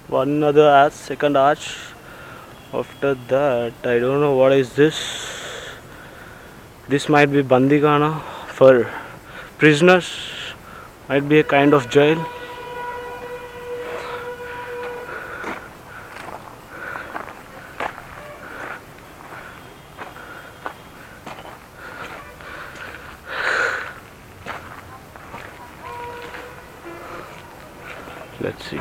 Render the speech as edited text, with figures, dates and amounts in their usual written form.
one other arch, second arch. After that, I don't know what is this. This might be Bandigana for prisoners. Might be a kind of jail. Let's see.